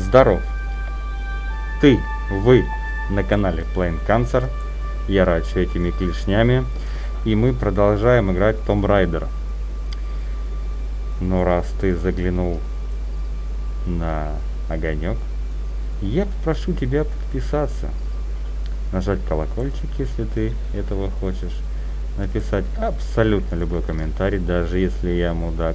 Здоров! Вы на канале Playing Cancer. Я рачу этими клешнями. И мы продолжаем играть Tomb Raider. Но раз ты заглянул на огонек, я попрошу тебя подписаться. Нажать колокольчик, если ты этого хочешь. Написать абсолютно любой комментарий, даже если я мудак.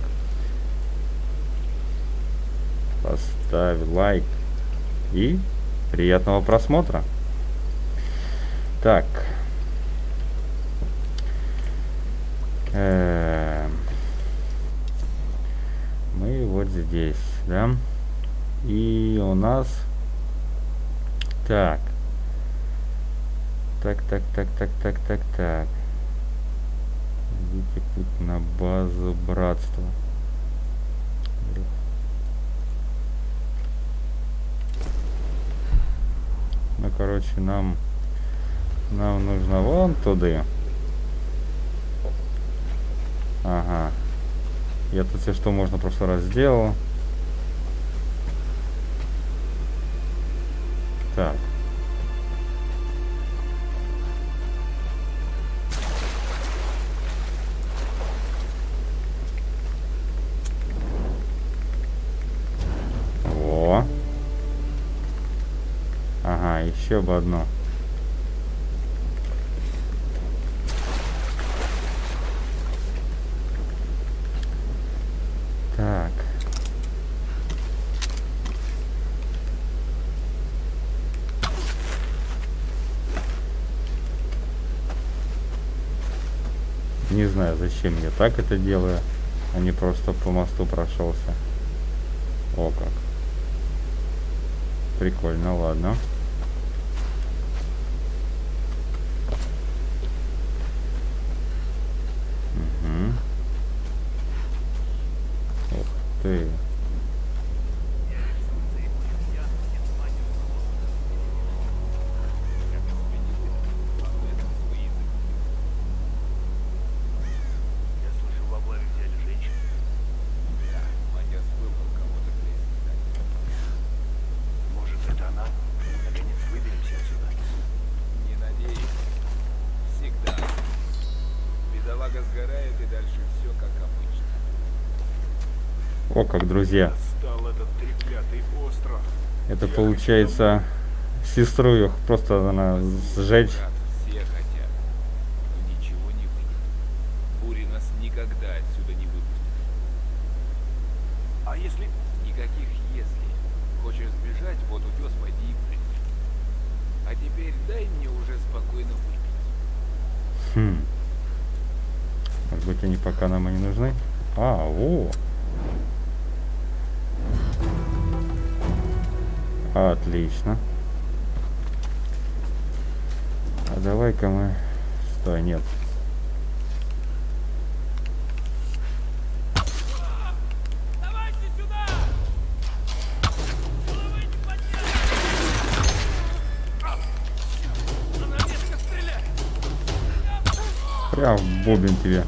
Поставь лайк. И приятного просмотра. Так. Мы вот здесь, да? И у нас... Так. Так. Идите путь на базу братства. Ну, короче, нам нужно вон туда. Ага. Я тут все, что можно, в прошлый раз сделал. Так. Во. Ага, еще бы одно. Так. Не знаю, зачем я так это делаю, а не просто по мосту прошелся. О как. Прикольно, ладно. Угу. Ух ты. Сгорает, и дальше все как обычно. О, как, друзья. Этот треклятый остров. Это получается сестру ее просто надо сжечь. Все хотят, но ничего не выйдет. Бури нас никогда отсюда не выпустит. А если? Никаких если. Хочешь сбежать, вот утес, пойди и прыгни. А теперь дай мне уже спокойно выпить. Может быть, они пока нам и не нужны? Во! Отлично. А давай-ка мы... Стой, нет. Давайте сюда! Прям в бубен тебе.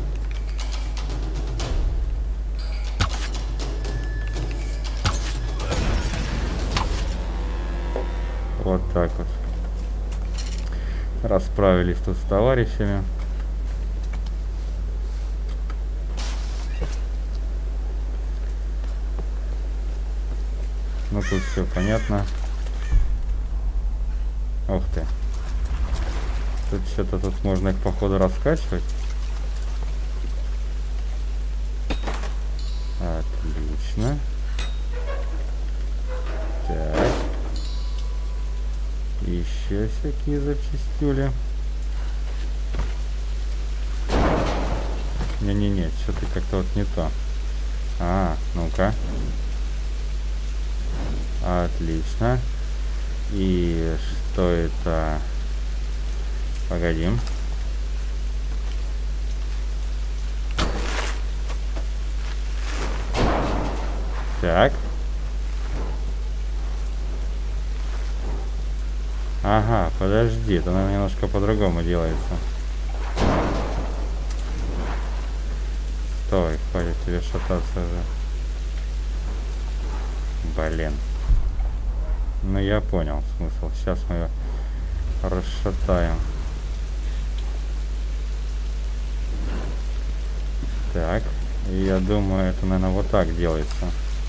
Вот так вот. Расправились тут с товарищами. Ну тут все понятно. Ух ты. Тут что-то тут можно их походу раскачивать. Отлично. Так. Еще всякие запчастюли. Не-не-не, что-то как-то вот не то. Ну-ка. Отлично. И что это? Погоди. Так. Ага, подожди, это наверное, немножко по-другому делается. Стой, хватит. Хватит тебе шататься уже. Блин. Ну, я понял смысл. Сейчас мы ее расшатаем. Так. И я думаю, это, наверное, вот так делается.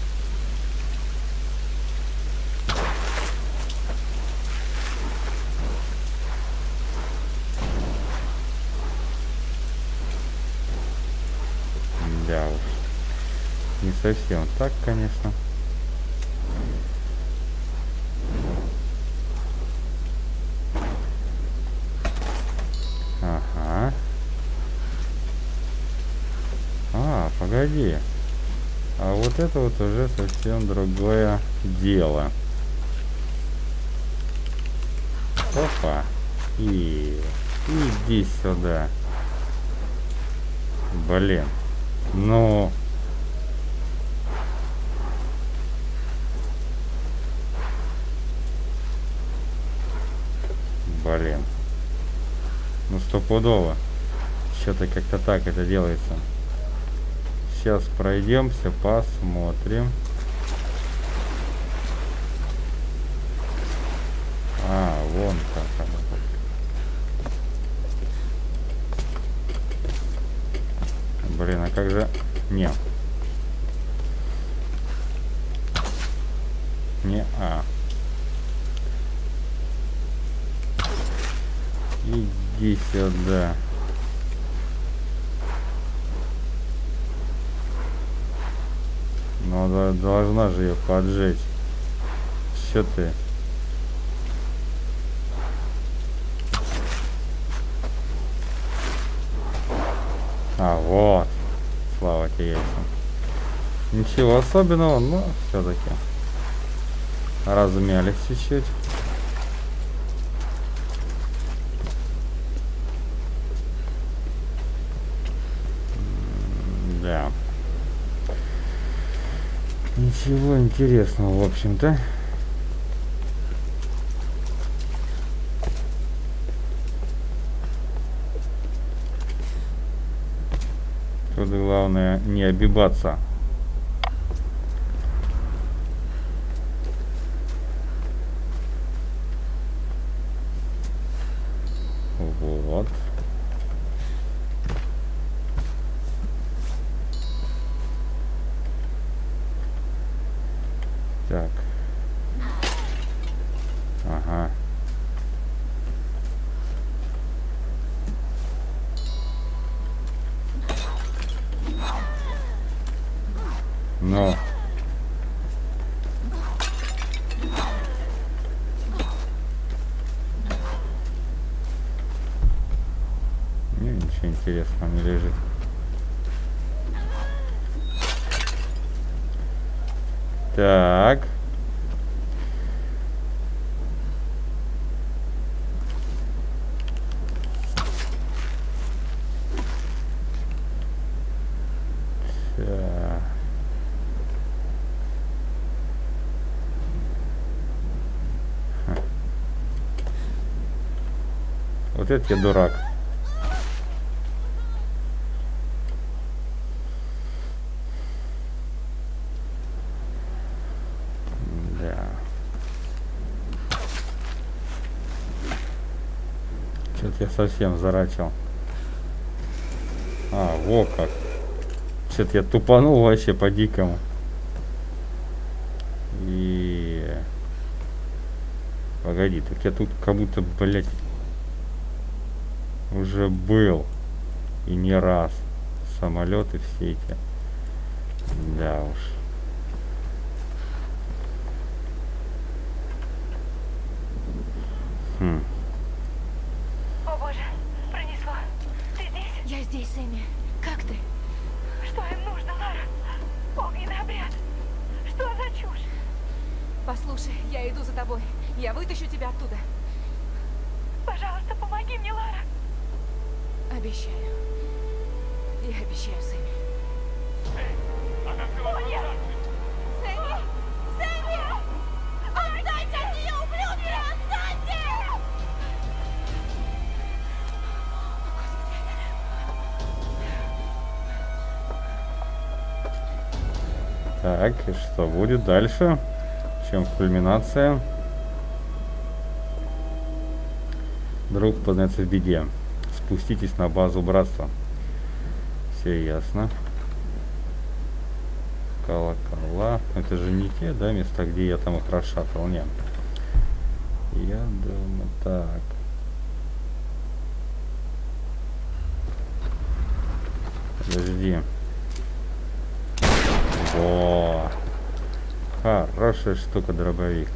Да уж. Не совсем так, конечно. Ага. А, погоди. А вот это вот уже совсем другое дело. Опа. И иди сюда. Блин. Ну. Блин. Ну стопудово. Что-то как-то так это делается. Сейчас пройдемся, посмотрим. А, вон как оно. Блин, а как же... Не. Не, а. Иди сюда. Ну, должна же ее поджечь. Что ты? А, вот. Слава тебе яйцам. Ничего особенного, но все-таки размялись чуть-чуть. Да. Ничего интересного, в общем-то. Тут главное не обибаться. Вот. Так. Ага. Но. Ничего интересного не лежит. Так. Вот это я дурак. Да. Что-то я совсем зарачил. А, во как. Что-то я тупанул вообще по-дикому. И... Погоди, так я тут как будто, блядь, уже был. И не раз. Самолеты все эти. Да уж. Хм. О боже, пронесло. Ты здесь? Я здесь, Сэмми. Как ты? Что им нужно, Лара? Огненный обряд. Что за чушь? Послушай, я иду за тобой. Я вытащу тебя оттуда. Пожалуйста, помоги мне, Лара. Обещаю. Я обещаю, Сэмми. О, нет! Сэмми! Сэмми! Отстаньте от нее, ублюдки! Отстаньте! Так, и что будет дальше? В чем кульминация? Друг познается в беде. Спуститесь на базу братства. Все ясно. Колокола. Это же не те, да, места, где я там их расшатывал? Нет. Я думаю, так. Подожди. О, хорошая штука, дробовик.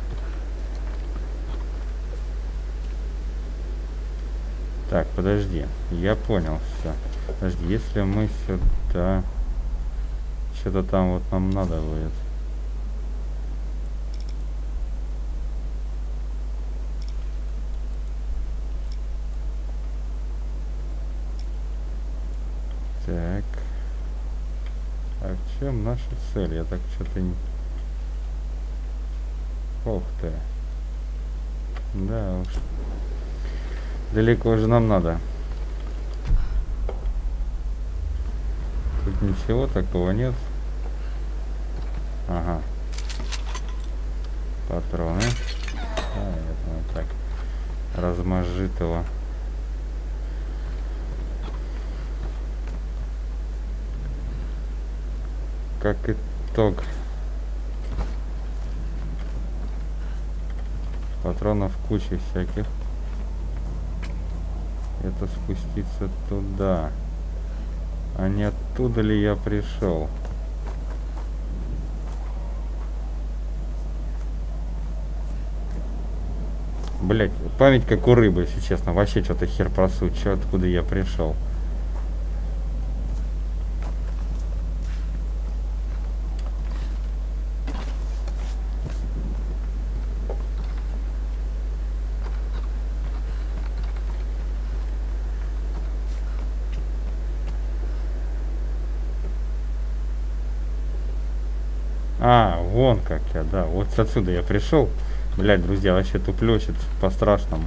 Так, подожди. Я понял все. Подожди, если мы сюда... Что-то там вот нам надо будет. Так. А в чем наша цель? Я так что-то не... Ух ты. Да уж. Далеко же нам надо. Тут ничего такого нет. Ага. Патроны. А, это вот так. Размажитого. Как итог. Патронов куча всяких. Это спуститься туда. А не оттуда ли я пришел? Блять, память как у рыбы, если честно. Вообще что-то хер просу. Че, откуда я пришел? А, вон как я, да. Вот отсюда я пришел. Блядь, друзья, вообще туплёщит по-страшному.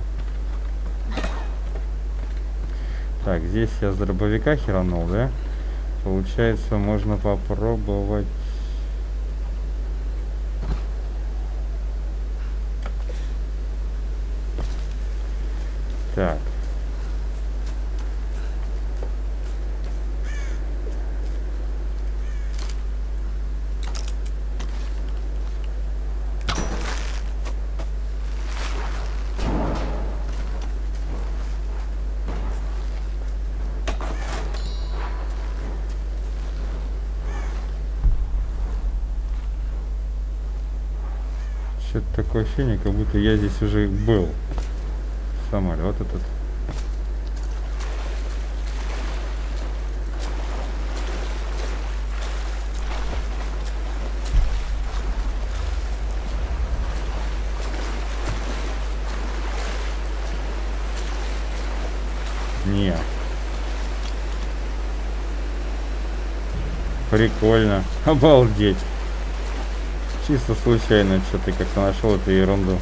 Так, здесь я с дробовика херанул, да? Получается, можно попробовать... Так. Что-то такое ощущение, как будто я здесь уже был. Самолет этот. Не. Прикольно. Обалдеть. Чисто случайно что-то как-то нашел эту ерунду.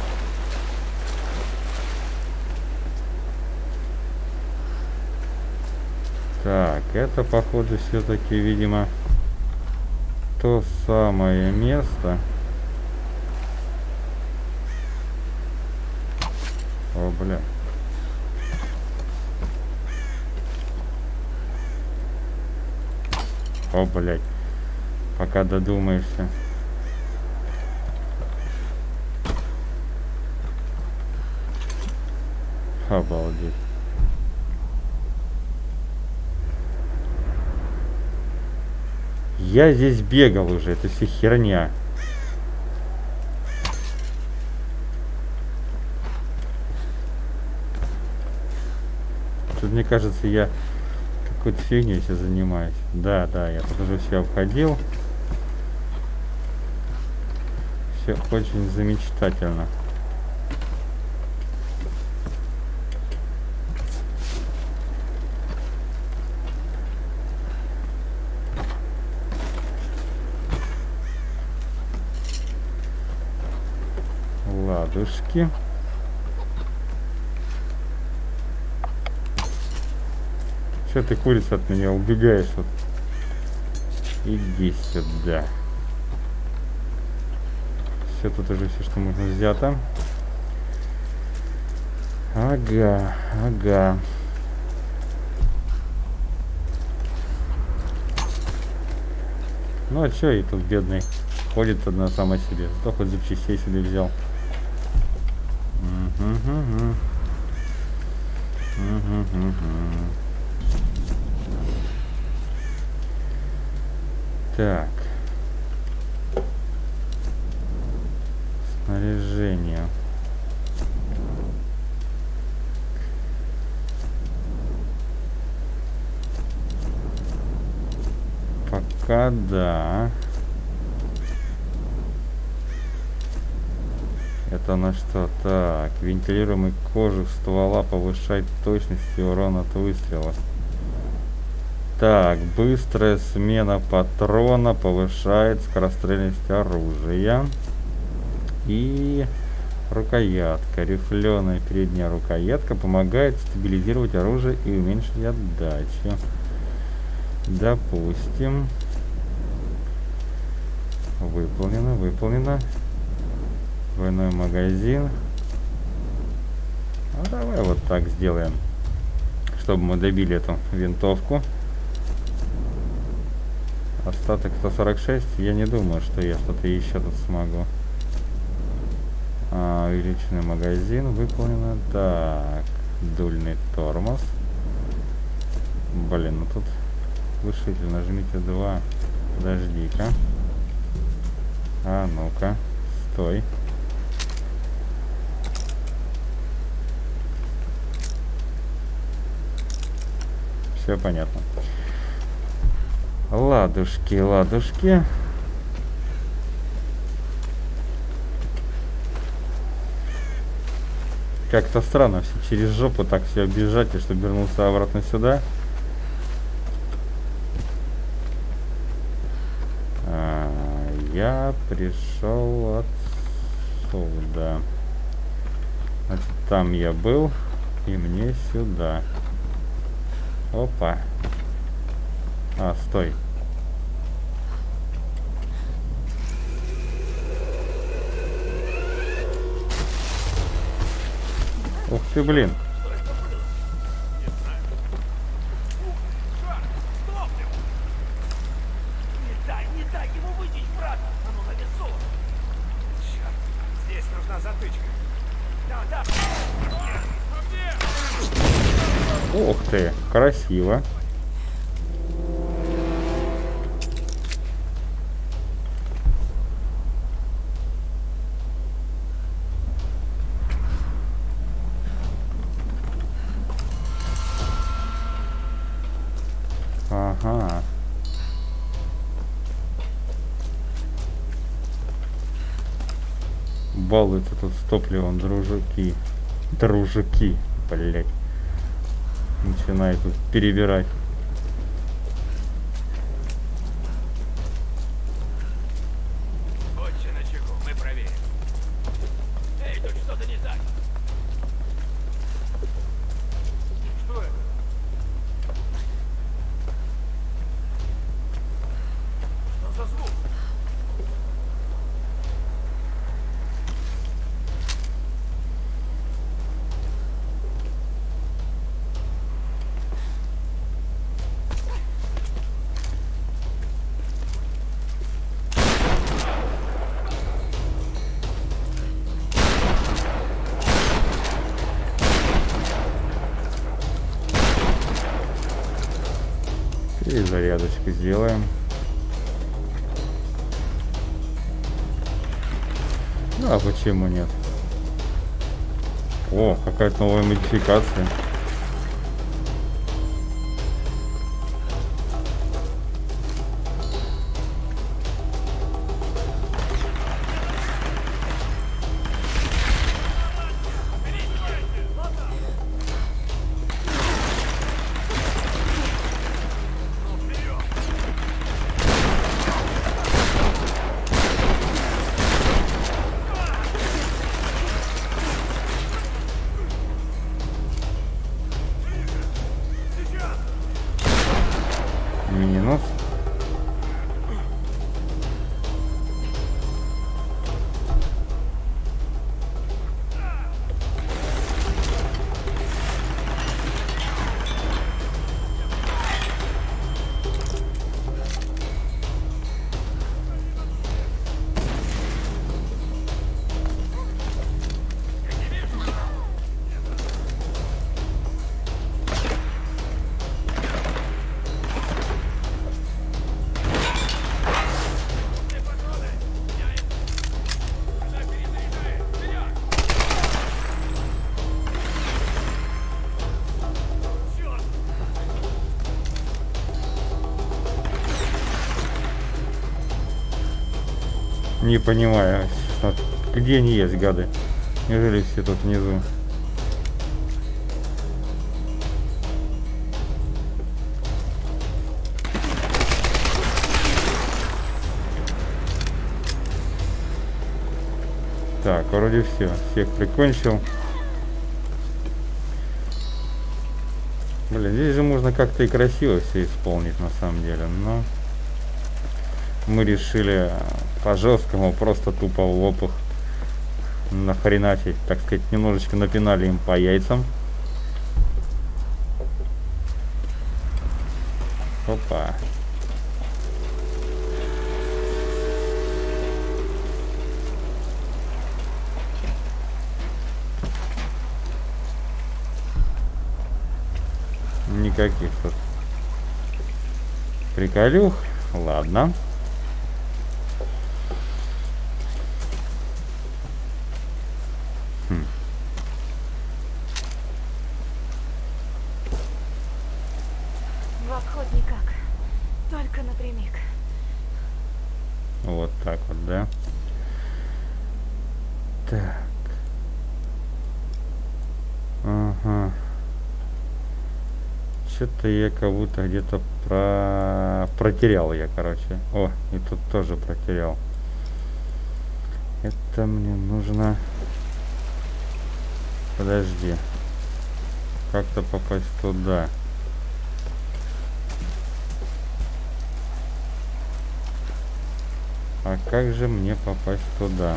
Так, это походу все-таки, видимо, то самое место. О, бля. О, блядь. Пока додумаешься. Обалдеть. Я здесь бегал уже, это все херня. Тут, мне кажется, я какой-то фигней сейчас занимаюсь. Да, я тут уже все обходил. Все очень замечательно. Ладушки. Че ты, курица, от меня убегаешь? Вот. Иди сюда. Все, тут уже все, что можно, взято. Ага, ага. Ну а чё и тут бедный ходит одна сама себе. Зато хоть запчастей себе взял. Мгм. Так. Снаряжение. Пока да. Это на что? Так, вентилируемый кожух ствола повышает точность и урон от выстрела. Так, быстрая смена патрона повышает скорострельность оружия. И рукоятка. Рифленая передняя рукоятка помогает стабилизировать оружие и уменьшить отдачу. Допустим. Выполнено, выполнено. Двойной магазин. А давай вот так сделаем, чтобы мы добили эту винтовку. Остаток 146. Я не думаю, что я что-то еще тут смогу. Увеличенный магазин выполнено. Так, дульный тормоз. Блин, ну тут глушитель. Нажмите 2. Подожди-ка. А ну-ка, стой. Все понятно. Ладушки, ладушки. Как-то странно все через жопу так все объезжать, и чтобы вернулся обратно сюда. Я пришел отсюда. Значит, там я был, и мне сюда. Опа. Стой. Ух ты, блин. Не дай ему выйти, брат! А ну на весу! Черт, здесь нужна затычка. Да. Ух ты, красиво. Ага. Балуются тут с топливом, дружки. Дружки, блять. Начинаю тут перебирать. Будьте начеку, мы проверим. Эй, тут что-то не так. Что это? Что за звук? Перезарядочку сделаем. Ну, а почему нет? О, какая-то новая модификация. Не понимаю, где они есть, гады? Неужели все тут внизу? Так, вроде все. Всех прикончил. Блин, здесь же можно как-то и красиво все исполнить на самом деле, но мы решили по-жесткому, просто тупо в лоб их нахреначить, так сказать, немножечко напинали им по яйцам. Опа. Никаких тут приколюх. Ладно. В обход никак. Только напрямик. Вот так вот, да? Так. Ага. Что-то я как будто где-то протерял я, короче. О, и тут тоже протерял. Это мне нужно... Подожди. Как-то попасть туда. А как же мне попасть туда?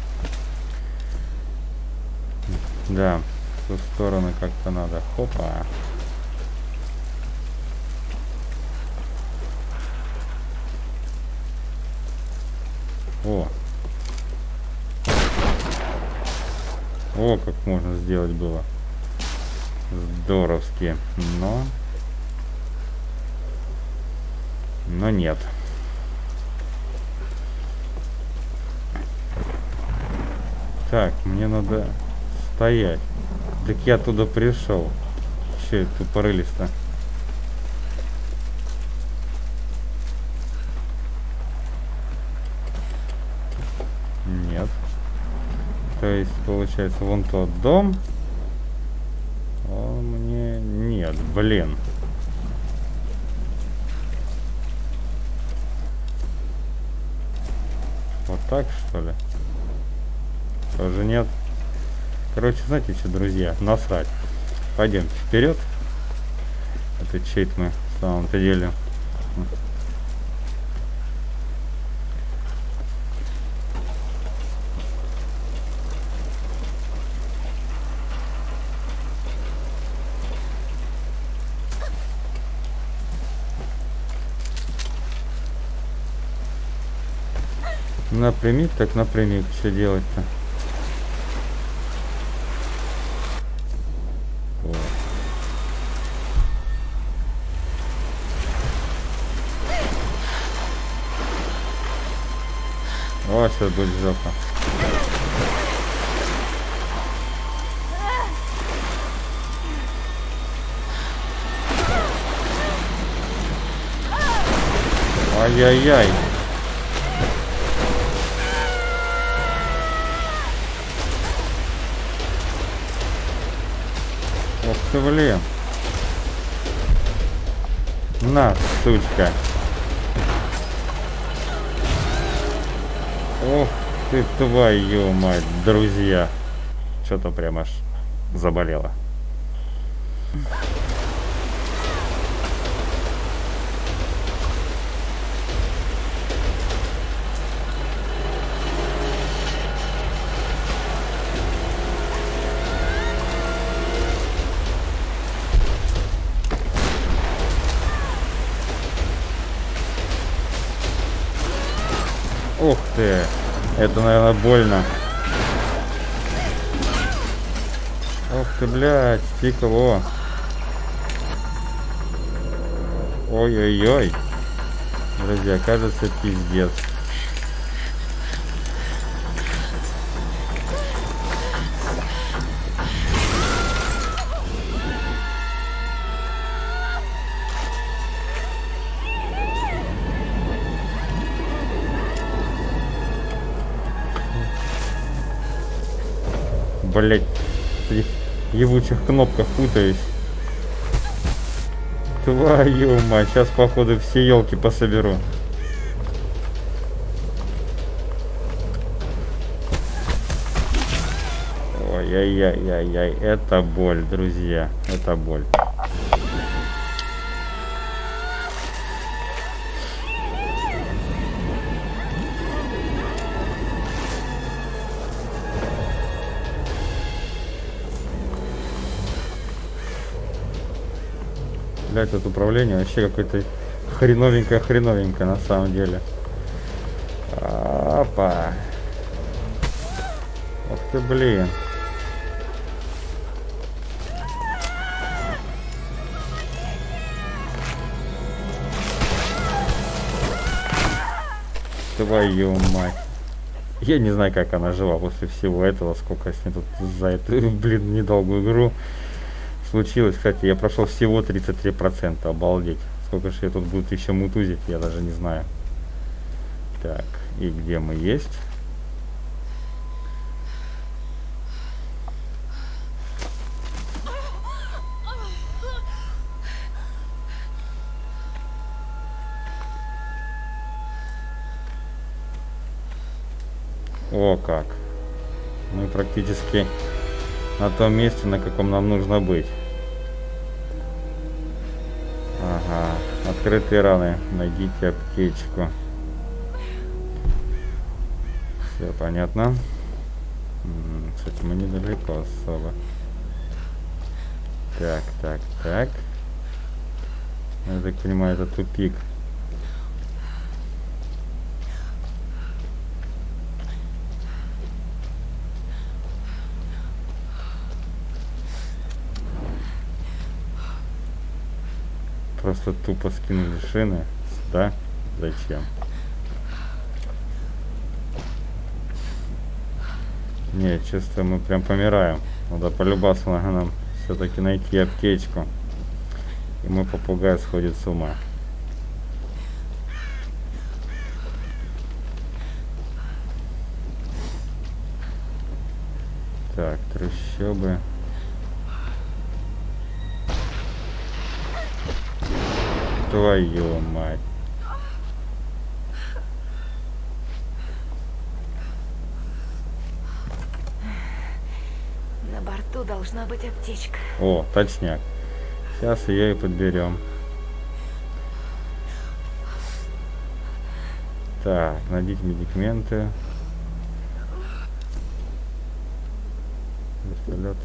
Да, в ту сторону как-то надо. Хопа. О. О, как можно сделать было. Здоровски. Но нет. Так, мне надо стоять. Так я туда пришел. Че это тупорылись-то? Нет. То есть, получается, вон тот дом. Он мне... Нет, блин. Вот так, что ли? Тоже нет. Короче, знаете что, друзья, насрать. Пойдемте вперед. Это чейт мы в самом-то деле. Напрямик, так напрямик. Что делать-то? О, сейчас будет жопа. Ай-яй-яй. Ох ты, блин. На, сучка. Ох ты, твою мать, друзья. Что-то прям аж заболело. Ух ты, это, наверное, больно. Ух ты, блядь, стекло. Ой-ой-ой. Друзья, кажется, пиздец. блять, в этих ебучих кнопках путаюсь. Твою мать, сейчас походу все елки пособеру. Ой-яй-яй-яй-яй, это боль, друзья, это боль. Блять, это управление вообще какое-то хреновенькое на самом деле. Опа. Ох ты, блин. Твою мать. Я не знаю, как она жила после всего этого, сколько с ней тут за эту, блин, недолгую игру случилось. Кстати, я прошел всего 33%, обалдеть. Сколько же я тут будет еще мутузить, я даже не знаю. Так, и где мы есть? О, как. Мы практически на том месте, на каком нам нужно быть. Ага. Открытые раны. Найдите аптечку. Все понятно. Кстати, мы недалеко особо. Так. Я так понимаю, это тупик. Просто тупо скинули шины сюда. Зачем? Не, чувствую, мы прям помираем. Надо полюбаться нам все-таки найти аптечку. И мой попугай сходит с ума. Так, трущобы. Твою мать. На борту должна быть аптечка. О, точняк. Сейчас ее и подберем. Так, найдите медикаменты. Вертолет.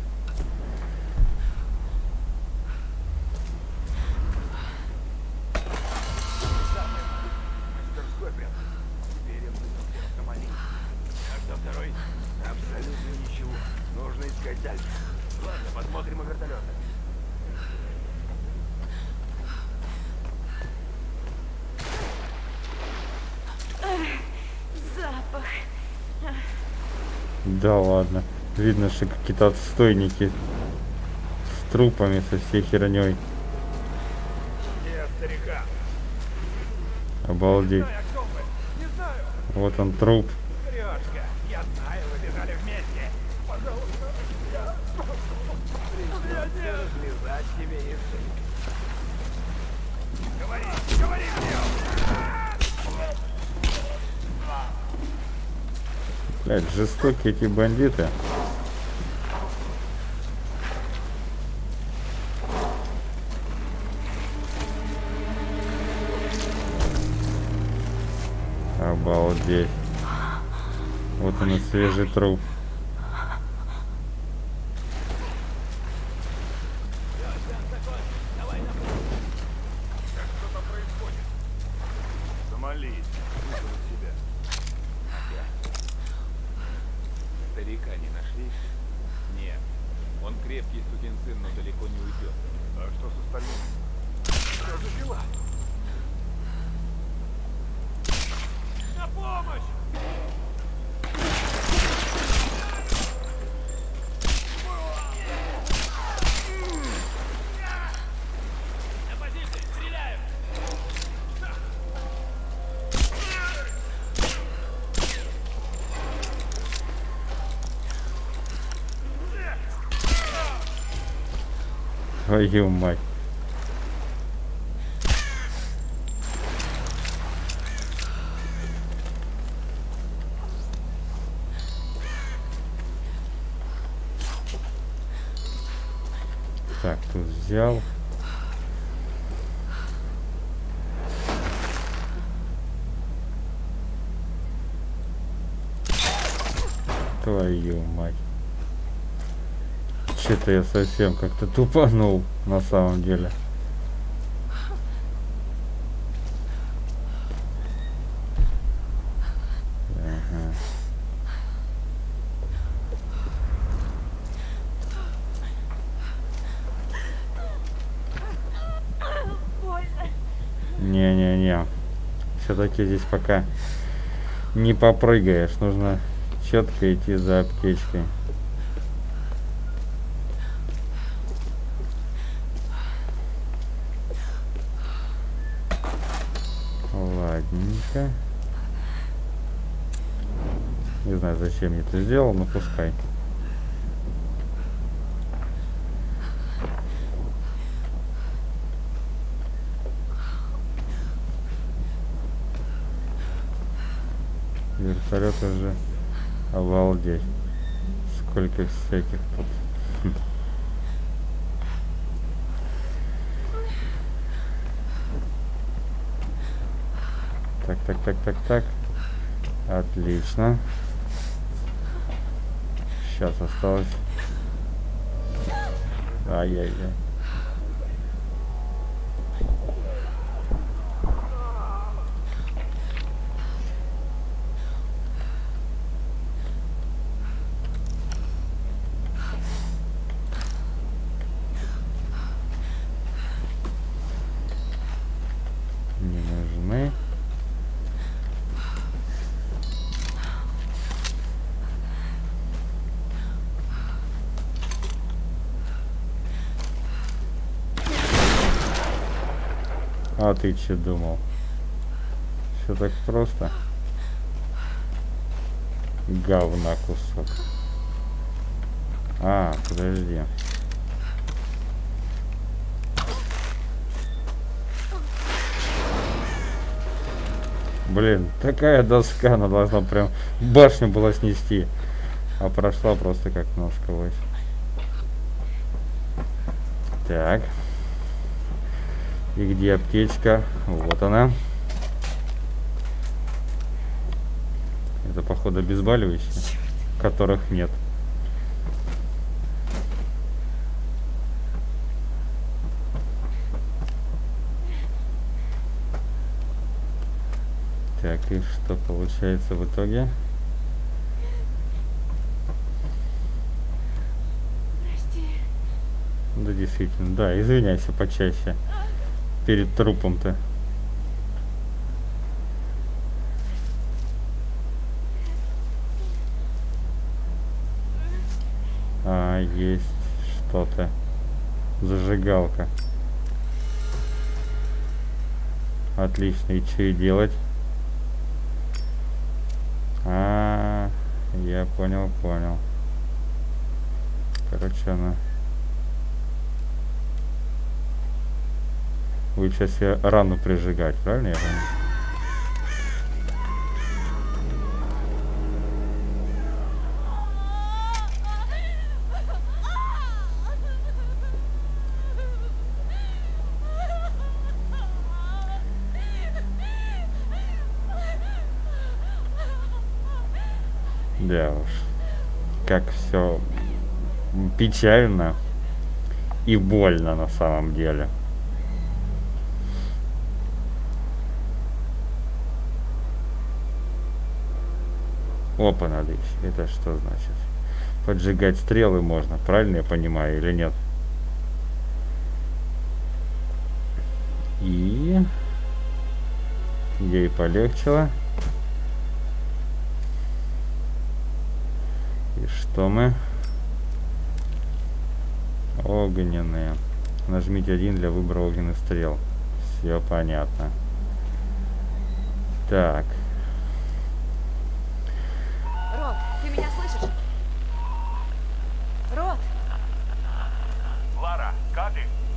Запах. Да ладно. Видно, что какие-то отстойники с трупами, со всей херней. Обалдеть. Вот он труп. Я знаю, вы бежали вместе. Пожалуйста, слезать тебе язык. Говори мне! Блядь, жестокие эти бандиты. Обалдеть. Вот он и свежий труп. Что там происходит? Сомали, вышел из себя. Опять? Старика не нашли? Нет. Он крепкий сукин сын, но далеко не уйдет. А что с остальным? Что за дела? На помощь! На позиции, стреляем! Твою мать. Так, тут взял. Твою мать. Что-то я совсем как-то тупанул на самом деле. Ага. Больно. Не-не-не. Все-таки здесь пока не попрыгаешь. Нужно четко идти за аптечкой. Ладненько. Не знаю, зачем я это сделал, но пускай. Вертолет уже обалдеть. Сколько всяких тут. Так. Отлично. Сейчас осталось. Ай-яй-яй. Не нужны. А ты че думал? Все так просто? Говна кусок. А, подожди. Блин, такая доска, она должна прям башню была снести. А прошла просто как насквозь. Так. И где аптечка? Вот она. Это, походу, обезболивающие, которых нет. Так, и что получается в итоге? Прости. Да, действительно, да, извиняйся почаще. Перед трупом-то. А, есть что-то. Зажигалка. Отлично, и что и делать? А, я понял. Короче, она... Вы сейчас себе рану прижигать, правильно я понял? Да уж, как все печально и больно на самом деле. Опа, надо еще. Это что значит? Поджигать стрелы можно, правильно я понимаю или нет? И ей полегчало. И что мы? Огненные. Нажмите 1 для выбора огненных стрел. Все понятно. Так. Рот, ты меня слышишь? Рот! Лара, как ты?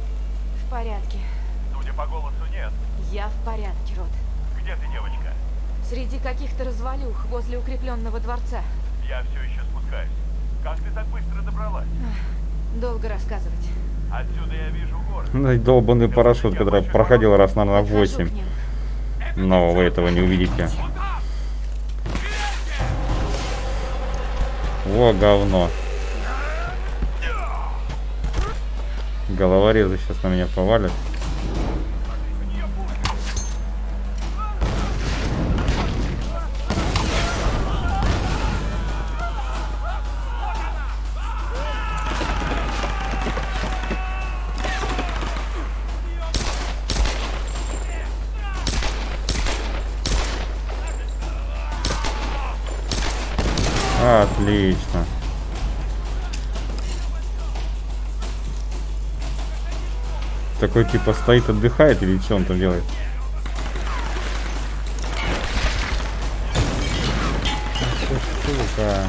Я в порядке, Рот. Где ты, девочка? Среди каких-то развалюх возле укрепленного дворца. Я все еще спускаюсь. Как ты так быстро добралась? Долго рассказывать. Отсюда я вижу город. Ну и долбанный парашют, который проходил раз, наверное, Подхожу 8. к ним. Но вы этого не увидите. Во, говно. Головорезы сейчас на меня повалят. Отлично. Такой типа стоит, отдыхает или что он там делает? Сука.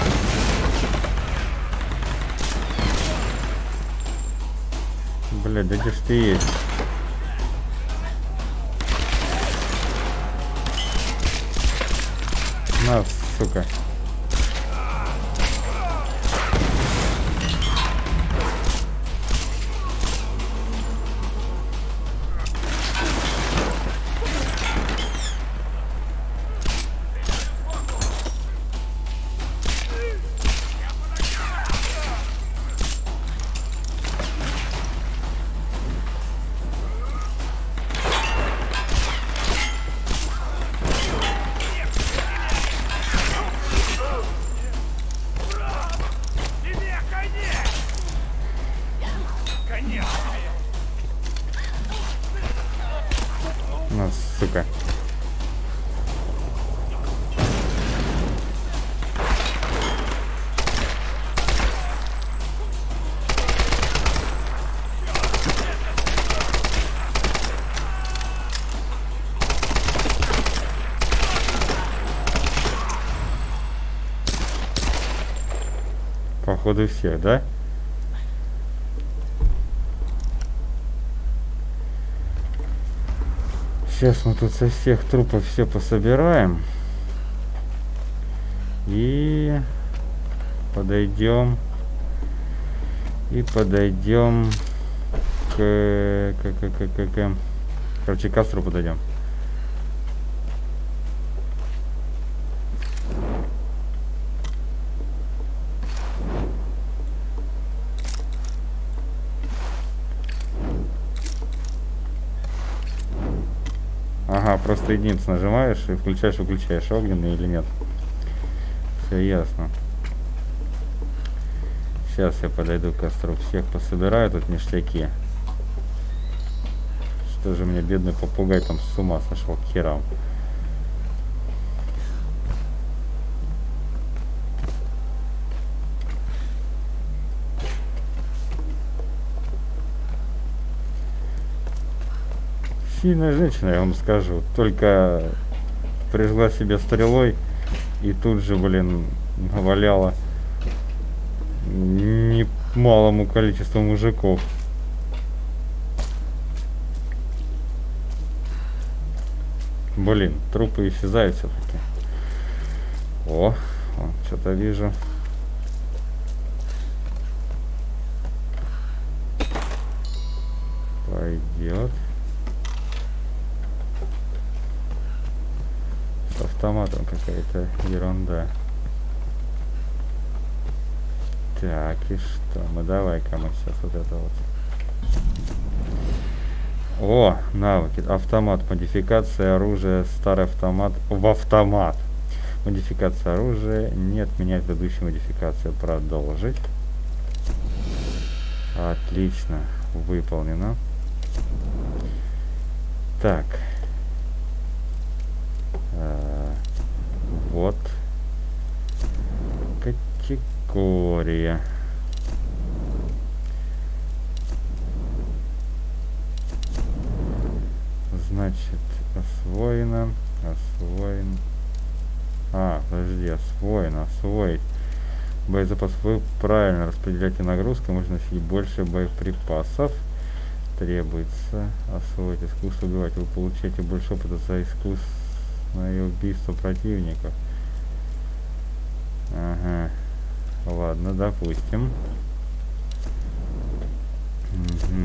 Блядь, да где ж ты есть? На, сука. На, сука. Походу всех, да? Сейчас мы тут со всех трупов все пособираем. И подойдем. Короче, к костру подойдем. Ага, просто единицу нажимаешь и выключаешь огненный или нет. Все ясно. Сейчас я подойду к костру, всех пособираю, тут ништяки. Что же мне бедный попугай там с ума сошел, к херам. Сильная женщина, я вам скажу. Только прижгла себе стрелой и тут же, блин, наваляла немалому количеству мужиков. Блин, трупы исчезают все-таки. О, что-то вижу. Пойдет. С автоматом какая-то ерунда. Так, и что? Ну давай-ка мы сейчас вот это вот. О, навыки. Автомат. Модификация оружия. Старый автомат в автомат. Модификация оружия. Нет, менять предыдущую модификацию. Продолжить. Отлично. Выполнено. Так. Вот. Категория. Значит, освоено. Освоен. Подожди, освоить. Боезапас. Вы правильно распределяете нагрузку, можно носить больше боеприпасов. требуется освоить искусство убивать. Вы получаете больше опыта за искусственное убийство противников. Ага. Ладно, допустим. Угу.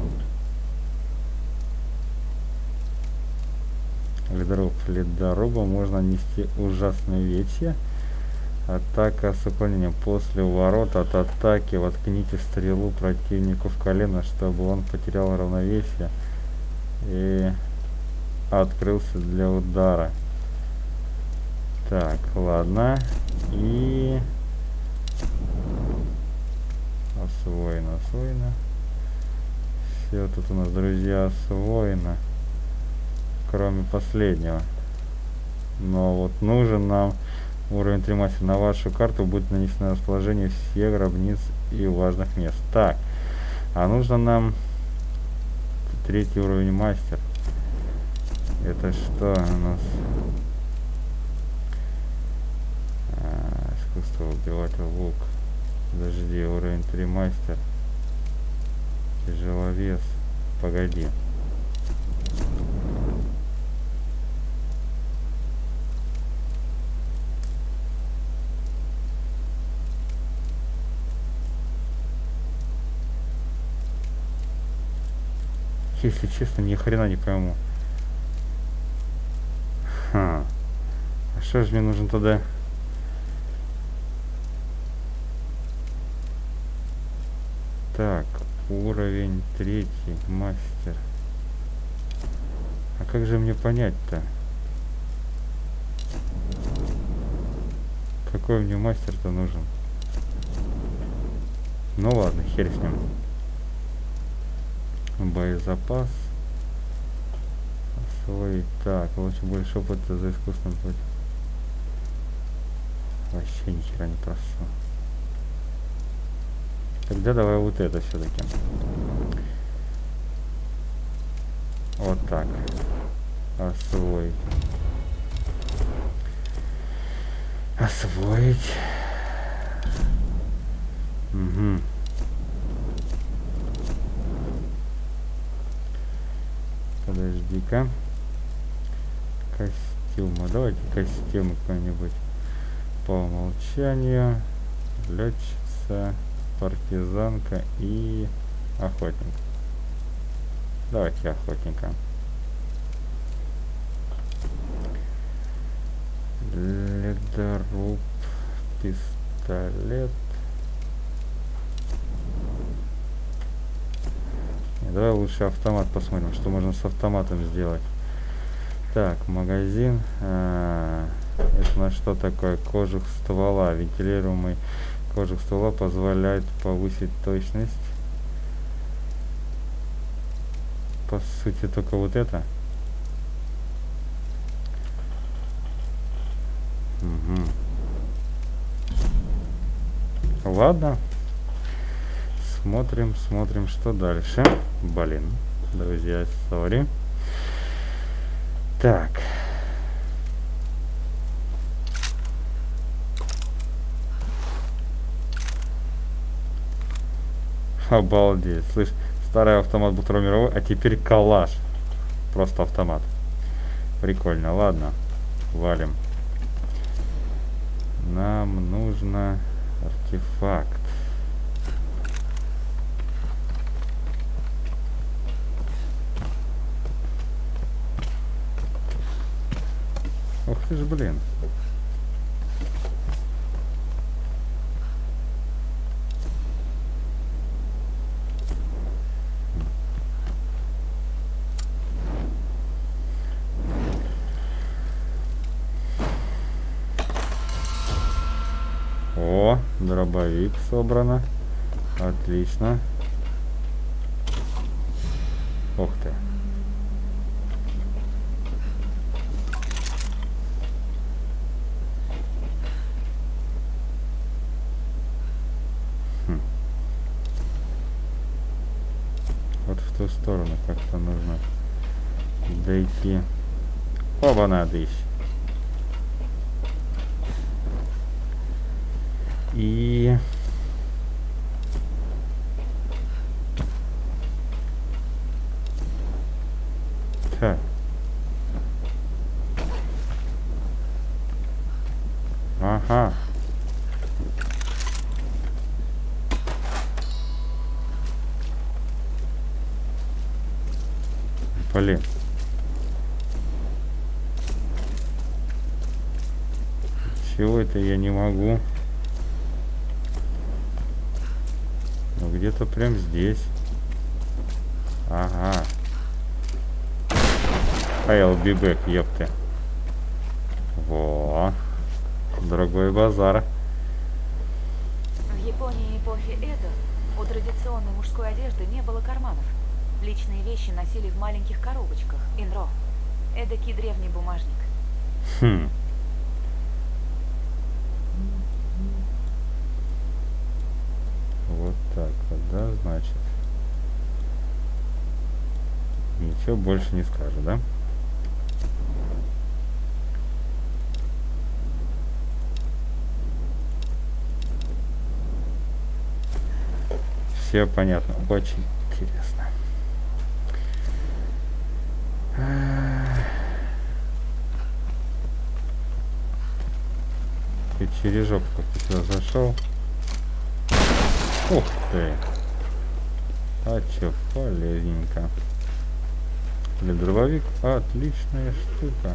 Ледорубу можно нанести ужасные увечья. Атака с уклонением. После уворота от атаки воткните стрелу противнику в колено, чтобы он потерял равновесие и открылся для удара. Так, ладно. И освоено. Все тут у нас, друзья, освоено. Кроме последнего. Но вот нужен нам уровень 3 мастер. На вашу карту будет нанесено расположение всех гробниц и важных мест. Так, а нужно нам 3-й уровень мастер. Это что у нас? Искусство убивать лук. Подожди, уровень 3 мастер. Тяжеловес. Погоди. Если честно, ни хрена не пойму. А что же мне нужно тогда? Так, уровень 3, мастер. А как же мне понять-то? Какой мне мастер-то нужен? Ну ладно, хер с ним. Боезапас. Освоить. Так, лучше больше опыта за искусственный путь. Вообще ни хера не прошу. Тогда давай вот это все-таки. Вот так. Освоить. Освоить. Угу. Подожди-ка. Костюмы. Давайте костюмы какой-нибудь. По умолчанию. Летчица, партизанка и охотник. Давайте охотника. Ледоруб, пистолет. Давай лучше автомат посмотрим, что можно с автоматом сделать. Так, магазин. Это на что такое? Кожух ствола. Вентилируемый кожух ствола позволяет повысить точность. По сути, только вот это. Угу. Ладно. Смотрим, что дальше. Блин, друзья, сори. Так. Обалдеть. Слышь, старый автомат был Второй мировой, а теперь калаш. Просто автомат. Прикольно. Ладно, валим. Нам нужно артефакт. Ух ты ж, блин. О, дробовик собрано. Отлично. Ух ты. Вот в ту сторону как-то нужно дойти. Оба надо еще. И Так. Ага. Блин. Чего это я не могу? Ну где-то прям здесь. Ага. I'll be back, ёпты. Во. Другой базар. В Японии эпохи Эдо у традиционной мужской одежды не было карманов. Личные вещи носили в маленьких коробочках. Инро. Эдакий древний бумажник. Хм. Вот так вот, да, значит. Ничего больше не скажу, да? Все понятно, очень интересно. И через жопу как-то сюда зашел. Ух ты! А чё, полезненько. Для дробовик отличная штука.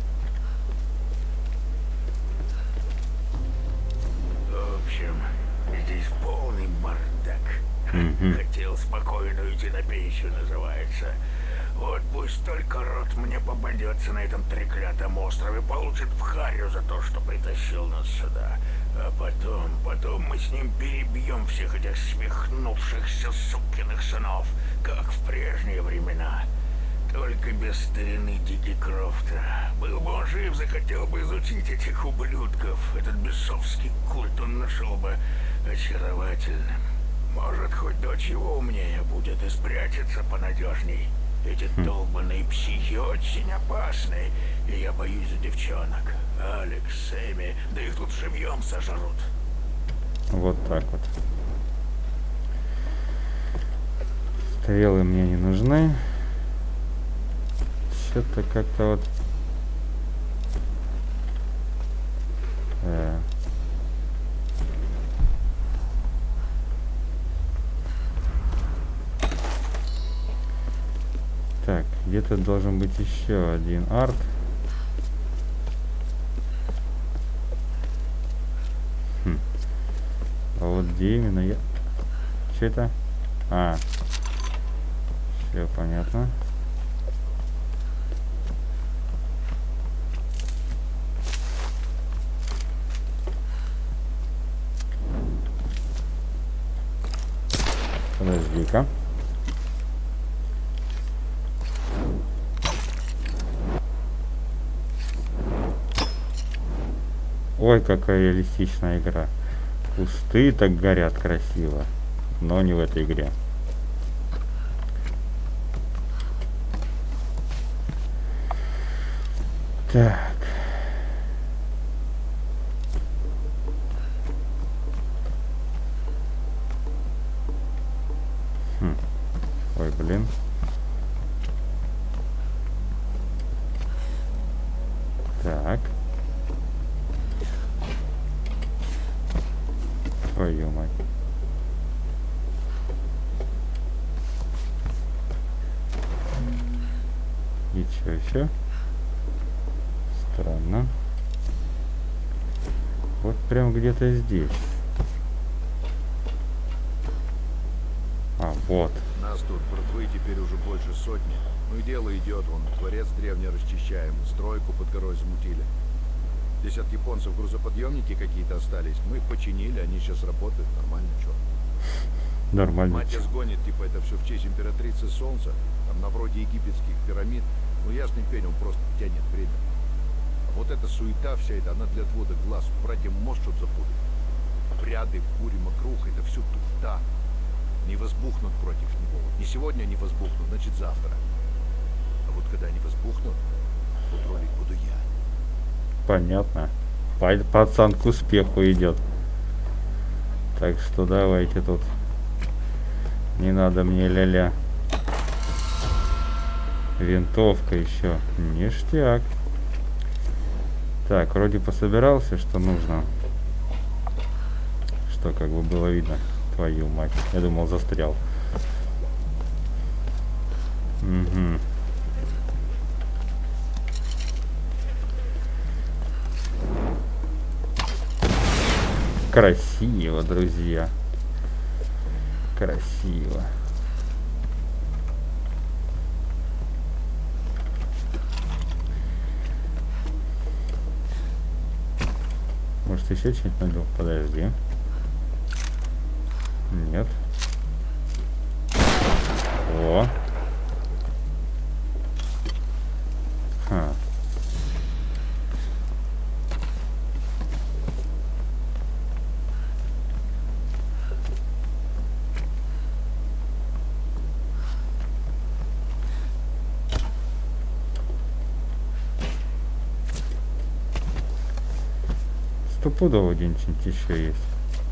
В общем, здесь полный бардак. Хотел спокойно уйти на пенсию, называется. Вот пусть только рот мне попадется на этом треклятом острове, получит в харю за то, что притащил нас сюда. А потом мы с ним перебьем всех этих свихнувшихся сукиных сынов, как в прежние времена. Только без старины Дики Крофта. Был бы он жив, захотел бы изучить этих ублюдков. Этот бесовский культ он нашел бы очаровательным. Может, хоть дочь его умнее будет и спрячется понадежней. Эти долбаные психи очень опасны, и я боюсь за девчонок. Алекс, Эми, да их тут живьем сожрут. Вот так вот. Стрелы мне не нужны. Что-то как-то вот... Так, где-то должен быть еще один арт. А вот где именно я... Что это? А. Все понятно. Подожди-ка. Ой, какая реалистичная игра. Кусты так горят красиво, но не в этой игре. Так. Ой, блин. Так. Твою мать. И чё еще? Странно. Вот прям где-то здесь. А, вот. Нас тут братвы теперь уже больше сотни. Ну и дело идет, вон, дворец древний расчищаем, стройку под горой замутили. Здесь от японцев грузоподъемники какие-то остались. Мы их починили, они сейчас работают. Нормально, чё? Нормально. Мать сгонит, типа, это все в честь императрицы Солнца. Там на вроде египетских пирамид. Ну, ясный пень, он просто тянет время. А вот эта суета вся эта, она для отвода глаз. Братьям мост что-то запутать. Обряды, бури, мокрух, это все туфта. Не возбухнут против него. Вот не сегодня они возбухнут, значит завтра. А вот когда они возбухнут, вот рулить буду я. Понятно. Пацан к успеху идет. Так что давайте тут. Не надо мне ля-ля винтовка еще. Ништяк. Так, вроде пособирался, что нужно. Что как бы было видно. Твою мать. Я думал, застрял. Угу. Красиво, друзья. Красиво. Может, еще что-нибудь найду? Подожди. Нет. О. Ха. Стопудово где-нибудь еще есть.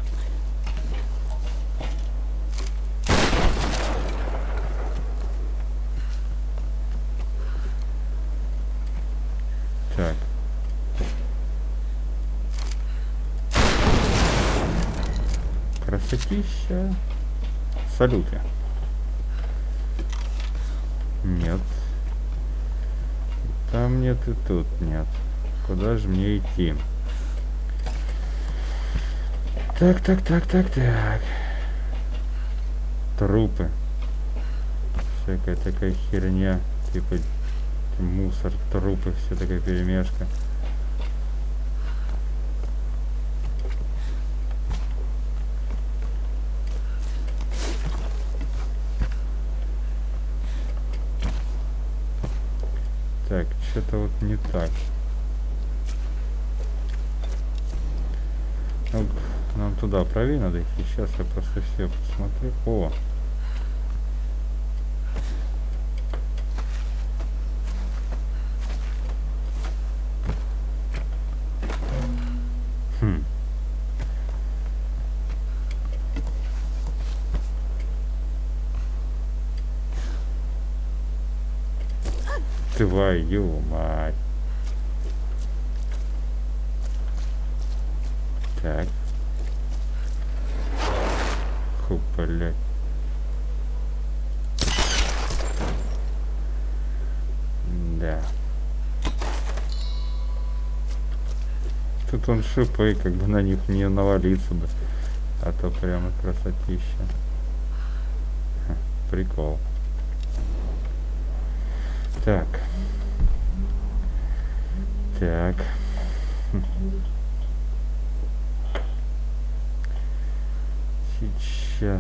Так. Красотища. Салюты. Нет. Там нет и тут нет. Куда же мне идти? Так. Трупы. Всякая такая херня. Типа мусор, трупы, все такая перемешка. Так, что-то вот не так. Ну, нам туда правее надо идти. Сейчас я просто все посмотрю. О! Твою мать. Так. Фу, блядь. Да. Тут он шипы, как бы на них не навалиться бы. А то прямо красотища. Ха, прикол. Так. Так. Сейчас.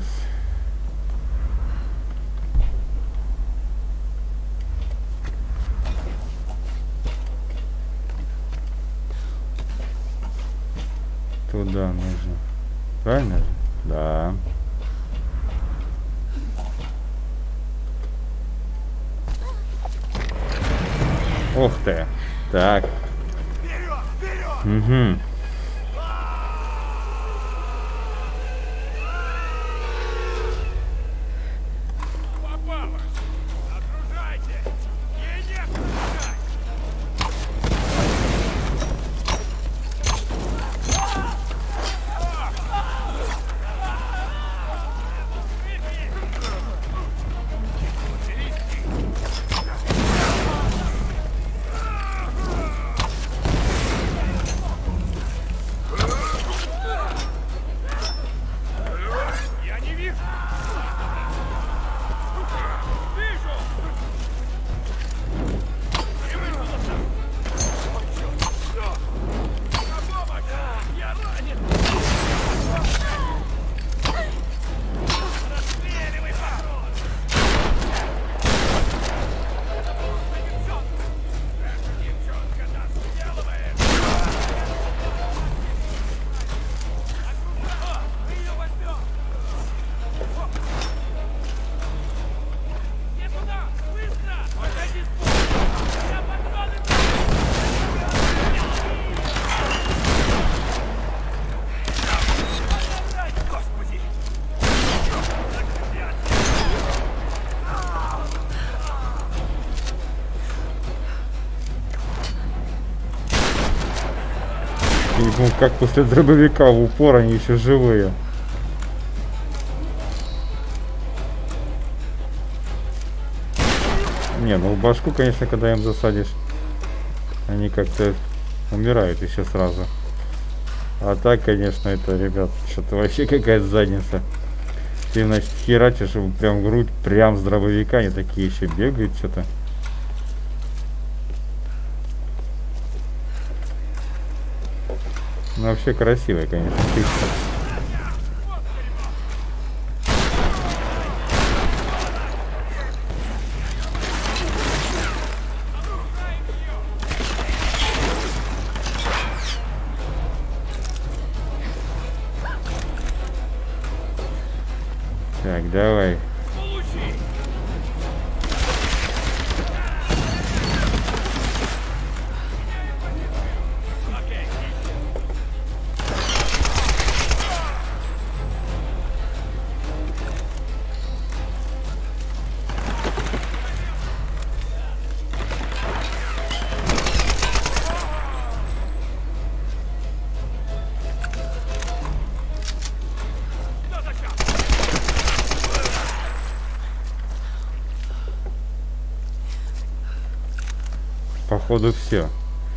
Туда нужно. Правильно же? Да. Ух ты. Так. Угу. Ну, как после дробовика в упор, они еще живые. Не, ну в башку, конечно, когда им засадишь, они как-то умирают еще сразу. А так, конечно, это, ребят, что-то вообще какая-то задница. Ты, значит, херачишь прям в грудь, прям с дробовика, они такие еще бегают что-то. Ну, вообще красивая, конечно, птичка. Так, давай. Походу все.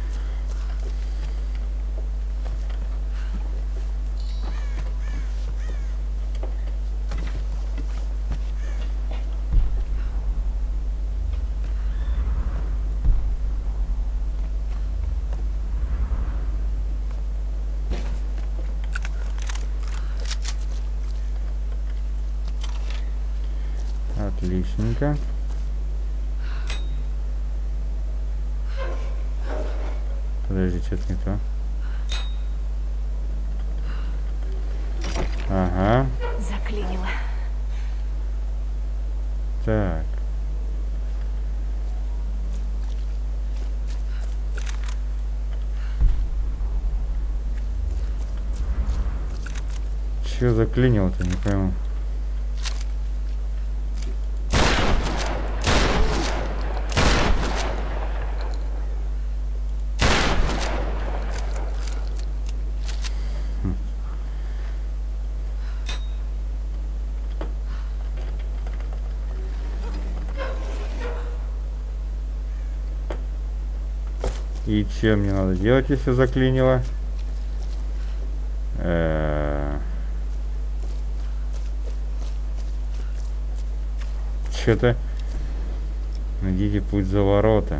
Отличненько. Подожди, что-то не то. Ага. Заклинило. Так. Чё заклинило-то, не пойму. И чем мне надо делать, если заклинило? Что-то... Найдите путь за ворота.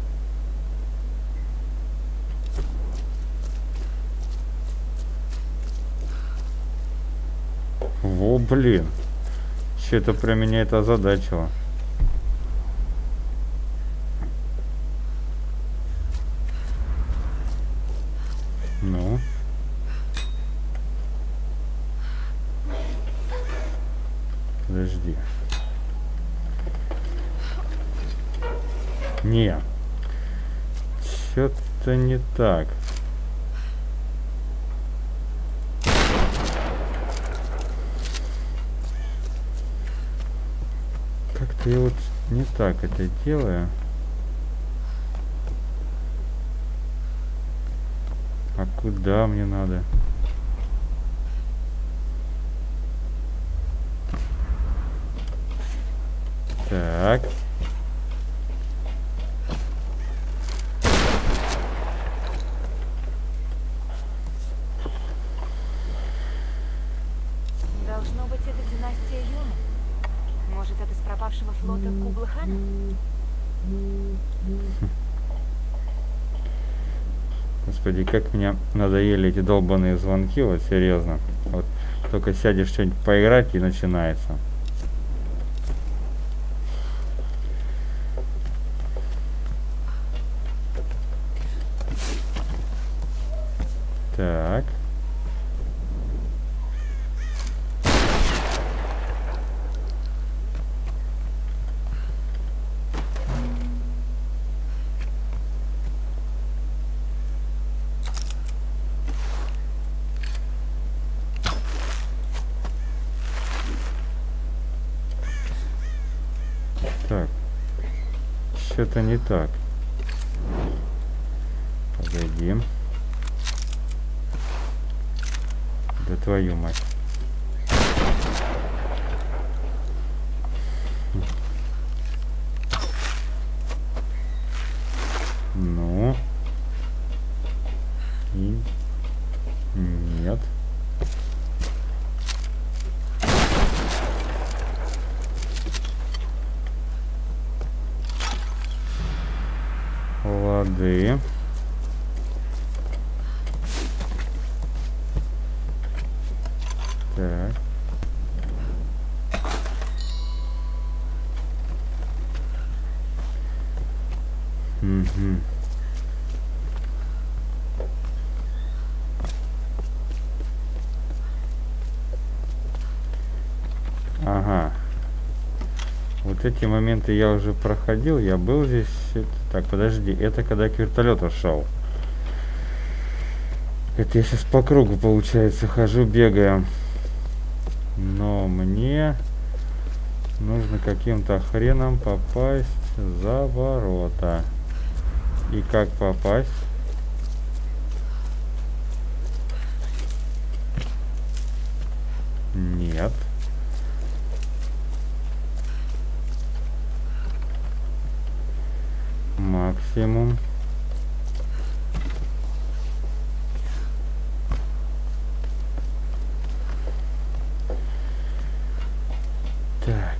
Во, блин. Что-то про меня это озадачило. Ну. Подожди. Не. Что-то не так. Как-то я вот не так это делаю. А куда мне надо? Так. Должно быть, это династия Юна. Может, это с пропавшего флота Кублы-хана? Господи, как меня надоели эти долбаные звонки, вот серьезно. Вот только сядешь что-нибудь поиграть и начинается. Так. Так, что-то не так. Погоди. твою мать. Ну. И... Нет. Лады. Так. Угу. Ага. Вот эти моменты я уже проходил, я был здесь. Так, подожди, это когда к вертолету шел. Это я сейчас по кругу, получается, хожу, бегаю. Но мне нужно каким-то хреном попасть за ворота. И как попасть? Нет. Максимум. Так.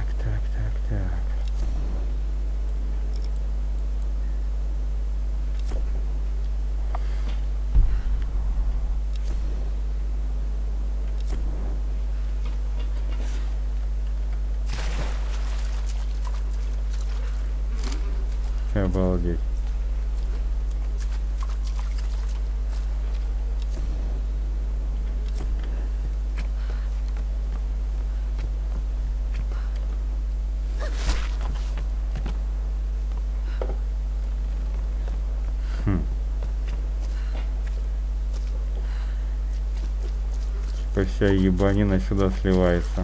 Обалдеть. Типа вся ебанина сюда сливается.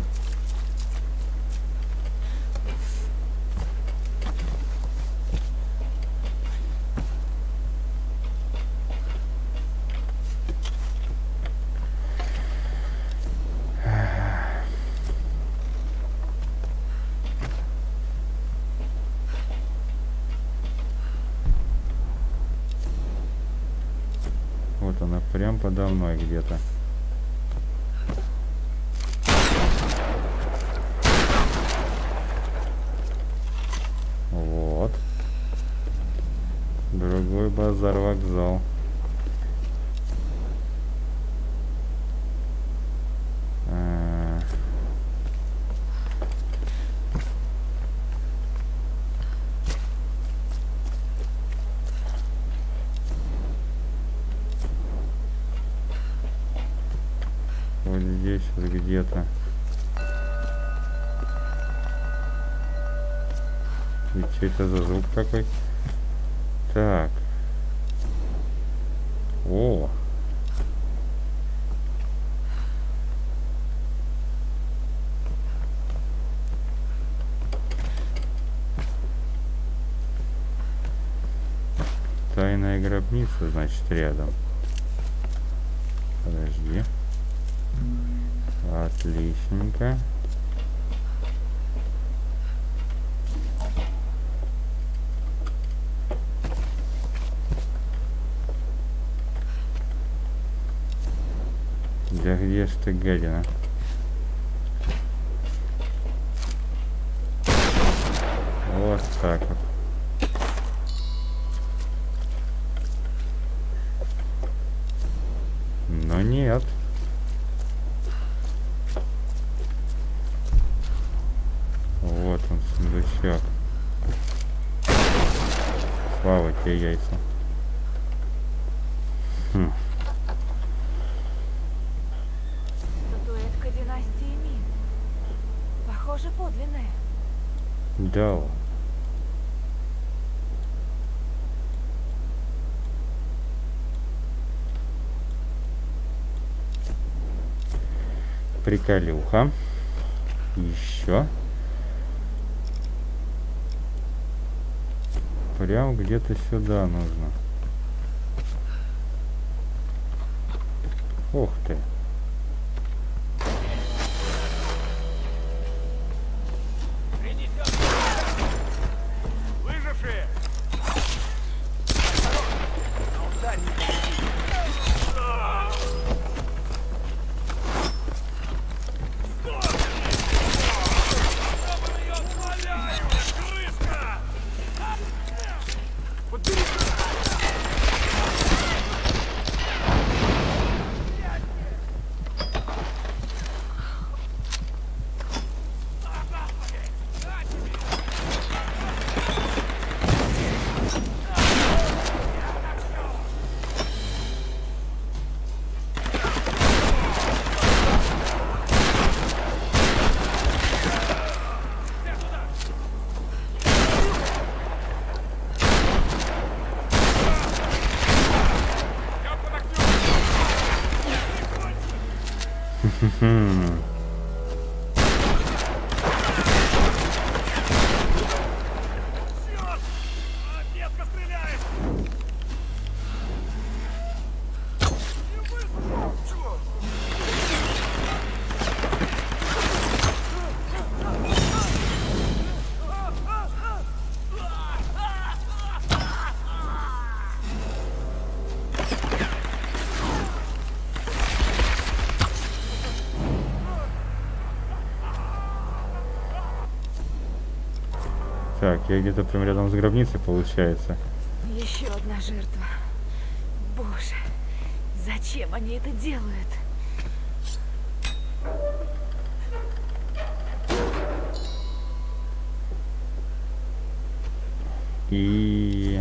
Вот она прям подо мной где-то. Вот. Другой базар-вокзал. Вот здесь вот где-то. И что это за звук такой? Так. О! Тайная гробница, значит, рядом. Подожди. Отличненько. Да где ж ты, гадина? Вот так вот. Но нет. Вот он, сундучок. Слава тебе, яйца. Статуэтка династии Мин. Похоже, подлинная. Да. Приколюха. Еще. Прям где-то сюда нужно. Ух ты. Хм. Метко стреляет! Так, я где-то прям рядом с гробницей, получается. Еще одна жертва. Боже, зачем они это делают? И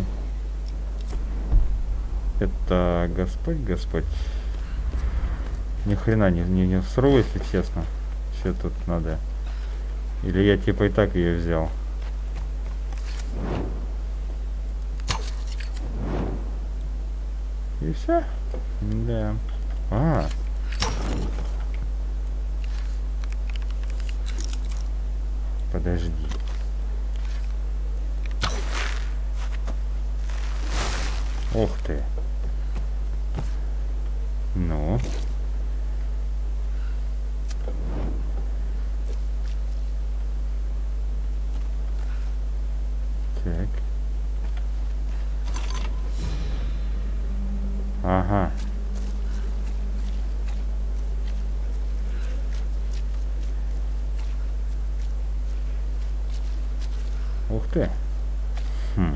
это Господь. Ни хрена не сру, если честно. Что тут надо? Или я типа и так ее взял? И все? Да. Подожди. Ух ты. Ну. Так. Ага. Ух ты. Хм.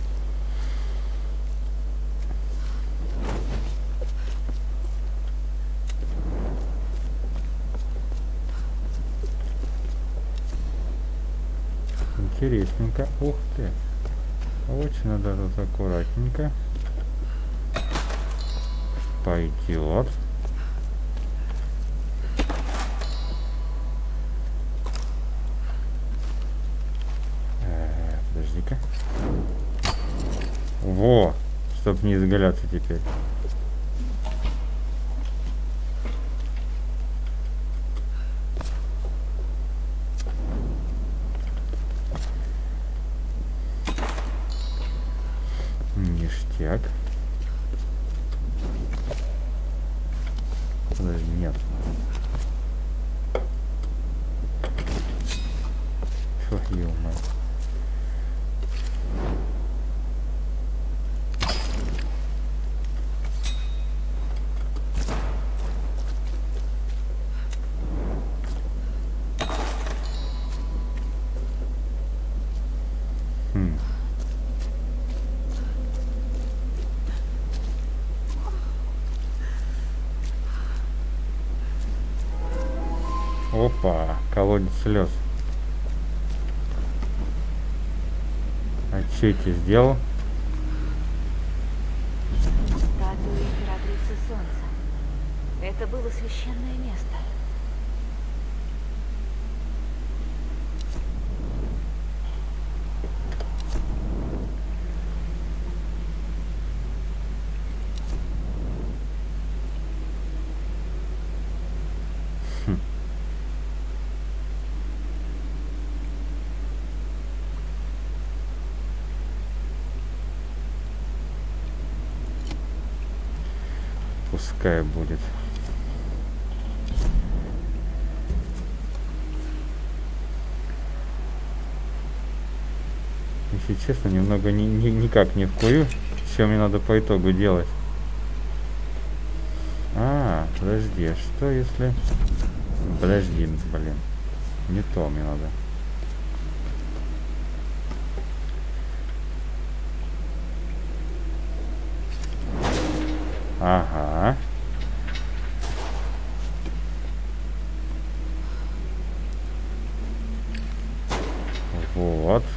Интересненько. Ух ты. Очень надо тут аккуратненько. Пойдет. Подожди-ка. Во! Чтоб не изгаляться теперь. Ништяк. Подожди, нет. Фу, ё-моё. Опа, колодец слез. А что я тебе сделал? Статуя императрицы Солнца. Это было священное место. Пускай будет. Если честно, немного никак не вкурю, что мне надо по итогу делать. Подожди, а что если... Подожди, блин. Не то мне надо. Ага. Вот.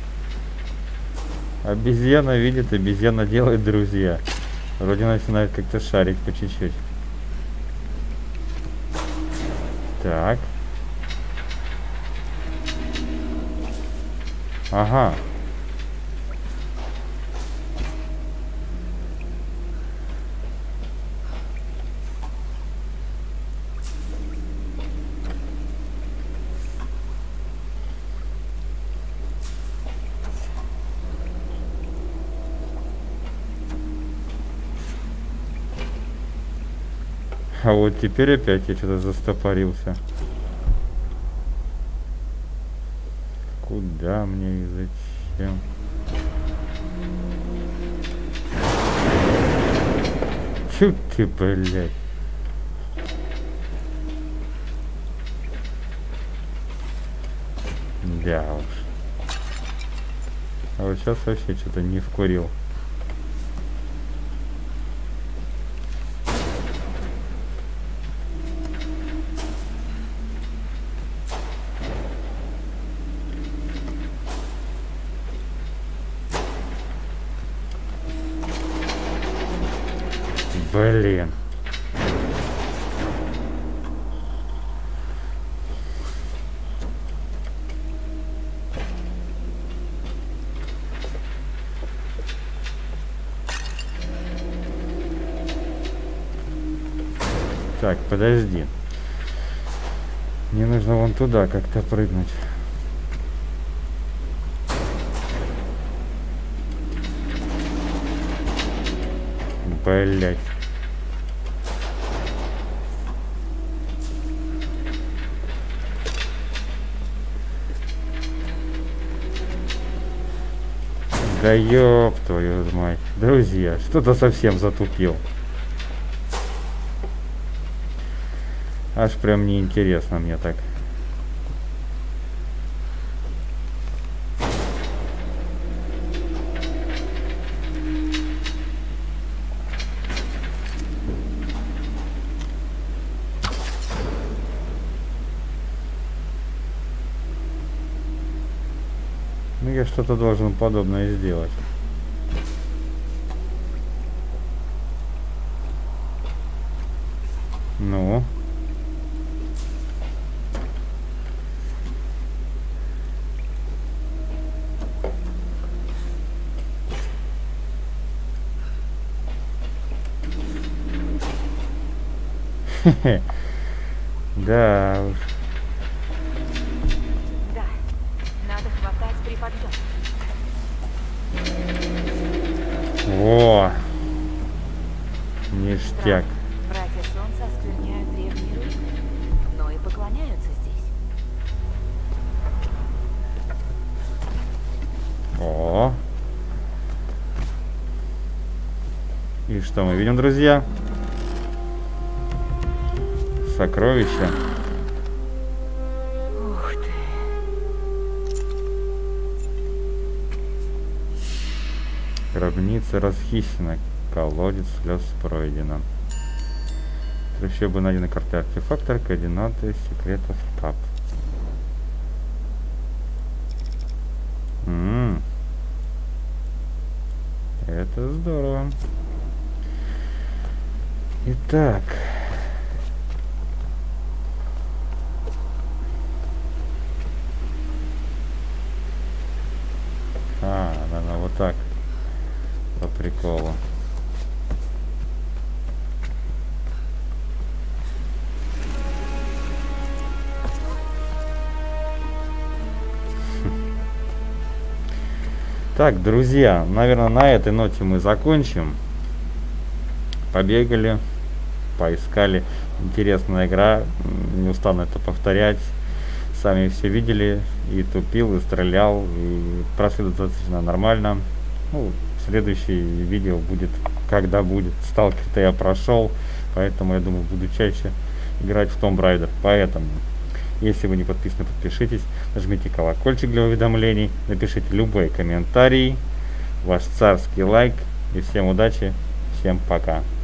Обезьяна видит, обезьяна делает, друзья. Вроде начинает как-то шарить по чуть-чуть. Так. Ага. А вот теперь опять я что-то застопорился. Куда мне и зачем? Чё ты, блядь? Да уж. А вот сейчас вообще что-то не вкурил. Блин. Так, подожди. Мне нужно вон туда как-то прыгнуть. Блять. Да ёб твою мать. Друзья, что-то совсем затупил. Аж прям неинтересно мне так. Ну я что-то должен подобное сделать. Ну. Да уж. Да, надо хватать при подъеме. О! Ништяк. Братья Солнца оскверняют древние руины, но и поклоняются здесь. О! И что мы видим, друзья? Сокровища. Ух ты. Гробница расхищена. Колодец слез пройдено. Трущобы найдены, карты артефактор, координаты секретов ТАП. Это здорово. Итак. Надо вот так. По приколу. Так, друзья, наверное, на этой ноте мы закончим. Побегали, поискали. Интересная игра, не устану это повторять. Сами все видели, и тупил, и стрелял, и прошли достаточно нормально. Ну, следующее видео будет, когда будет. Сталкер-то я прошел, поэтому я думаю, буду чаще играть в Tomb Raider. Поэтому, если вы не подписаны, подпишитесь, нажмите колокольчик для уведомлений, напишите любой комментарий, ваш царский лайк, и всем удачи, всем пока.